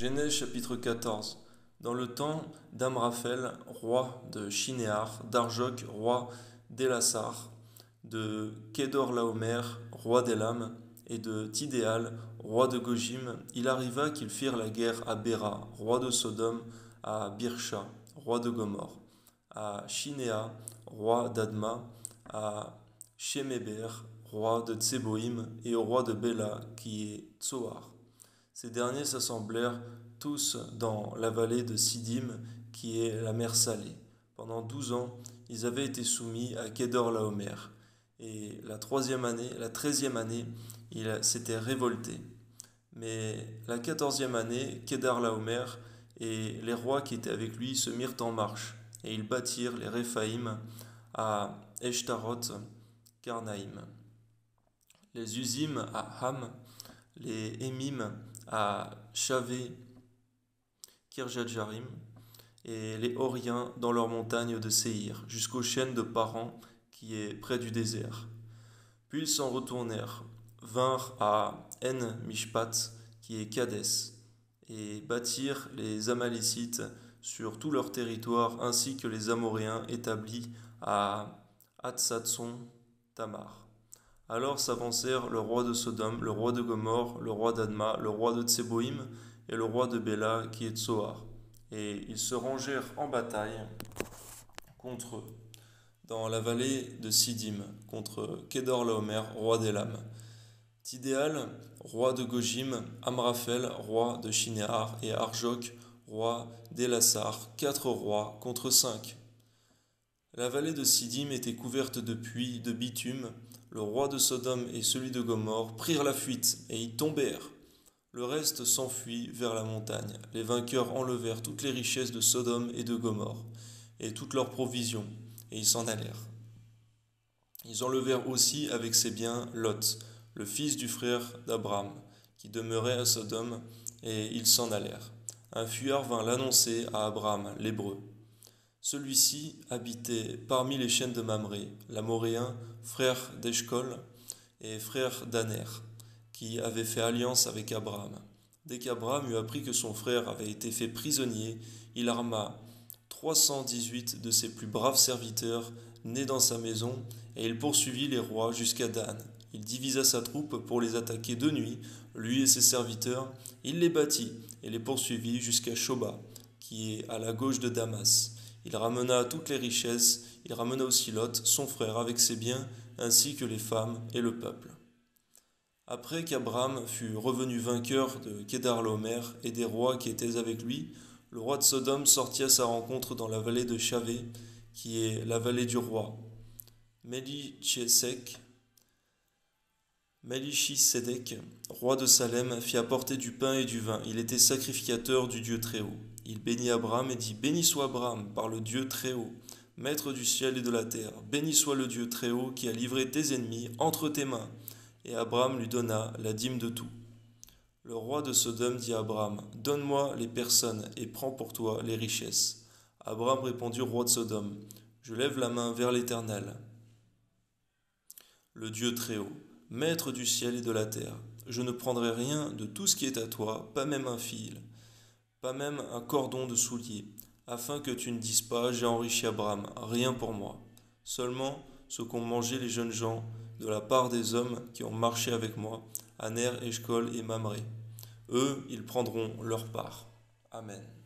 Genèse chapitre 14. Dans le temps d'Amraphel, roi de Shinéar, d'Arjok, roi d'Élassar, de Kedorlaomer, roi d'Élam, et de Tidéal, roi de Gojim, il arriva qu'ils firent la guerre à Béra, roi de Sodome, à Birsha, roi de Gomorre, à Shinéa, roi d'Adma, à Sheméber, roi de Tseboïm, et au roi de Béla, qui est Tsoar. Ces derniers s'assemblèrent tous dans la vallée de Siddim, qui est la mer Salée. Pendant 12 ans, ils avaient été soumis à Kedorlaomer. Et la 13e année, il s'était révolté. Mais la 14e année, Kedorlaomer et les rois qui étaient avec lui se mirent en marche. Et ils bâtirent les Réphaïm à Eshtaroth, Karnaïm, les Usim à Ham, les Émim à Shavé, Kirjatjarim, et les Horiens dans leurs montagnes de Séhir, jusqu'aux chaînes de Paran, qui est près du désert. Puis ils s'en retournèrent, vinrent à En-Mishpat, qui est Kadès, et bâtirent les Amalécites sur tout leur territoire, ainsi que les Amoréens établis à Hatsatson Tamar. Alors s'avancèrent le roi de Sodome, le roi de Gomorre, le roi d'Adma, le roi de Tseboïm et le roi de Béla, qui est Tsoar. Et ils se rangèrent en bataille contre eux, dans la vallée de Siddim, contre Kedorlaomer, roi d'Élam, Tidéal, roi de Gojim, Amraphel, roi de Shinéar, et Arjok, roi d'Élassar, 4 rois contre 5. La vallée de Siddim était couverte de puits, de bitume. Le roi de Sodome et celui de Gomorre prirent la fuite et y tombèrent. Le reste s'enfuit vers la montagne. Les vainqueurs enlevèrent toutes les richesses de Sodome et de Gomorre, et toutes leurs provisions, et ils s'en allèrent. Ils enlevèrent aussi avec ses biens Lot, le fils du frère d'Abram, qui demeurait à Sodome, et ils s'en allèrent. Un fuyard vint l'annoncer à Abram, l'Hébreu. Celui-ci habitait parmi les chaînes de Mamré, l'Amoréen, frère d'Eshcol et frère d'Aner, qui avait fait alliance avec Abraham. Dès qu'Abraham eut appris que son frère avait été fait prisonnier, il arma 318 de ses plus braves serviteurs nés dans sa maison, et il poursuivit les rois jusqu'à Dan. Il divisa sa troupe pour les attaquer de nuit, lui et ses serviteurs. Il les battit et les poursuivit jusqu'à Shoba, qui est à la gauche de Damas. Il ramena toutes les richesses, il ramena aussi Lot, son frère, avec ses biens, ainsi que les femmes et le peuple. Après qu'Abraham fut revenu vainqueur de Kedorlaomer et des rois qui étaient avec lui, le roi de Sodome sortit à sa rencontre dans la vallée de Shavé, qui est la vallée du roi. Melchisédek, roi de Salem, fit apporter du pain et du vin. Il était sacrificateur du Dieu Très-Haut. Il bénit Abraham et dit : « Béni soit Abraham par le Dieu Très-Haut, maître du ciel et de la terre. Béni soit le Dieu Très-Haut qui a livré tes ennemis entre tes mains. » Et Abraham lui donna la dîme de tout. Le roi de Sodome dit à Abraham : « Donne-moi les personnes et prends pour toi les richesses. » Abraham répondit au roi de Sodome : « Je lève la main vers l'Éternel, le Dieu Très-Haut, maître du ciel et de la terre. Je ne prendrai rien de tout ce qui est à toi, pas même un fil, pas même un cordon de soulier, afin que tu ne dises pas : j'ai enrichi Abraham, rien pour moi. Seulement ce qu'ont mangé les jeunes gens de la part des hommes qui ont marché avec moi, Aner, Eshcol et Mamré. Eux, ils prendront leur part. Amen.